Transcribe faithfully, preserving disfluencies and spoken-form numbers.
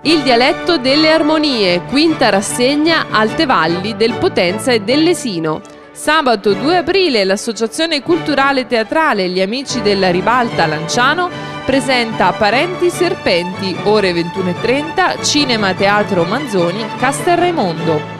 Il dialetto delle armonie, quinta rassegna Alte Valli del Potenza e del Lesino. Sabato due aprile l'Associazione Culturale Teatrale Gli Amici della Ribalta Lanciano presenta Parenti Serpenti, ore ventuno e trenta, Cinema Teatro Manzoni, Castelraimondo.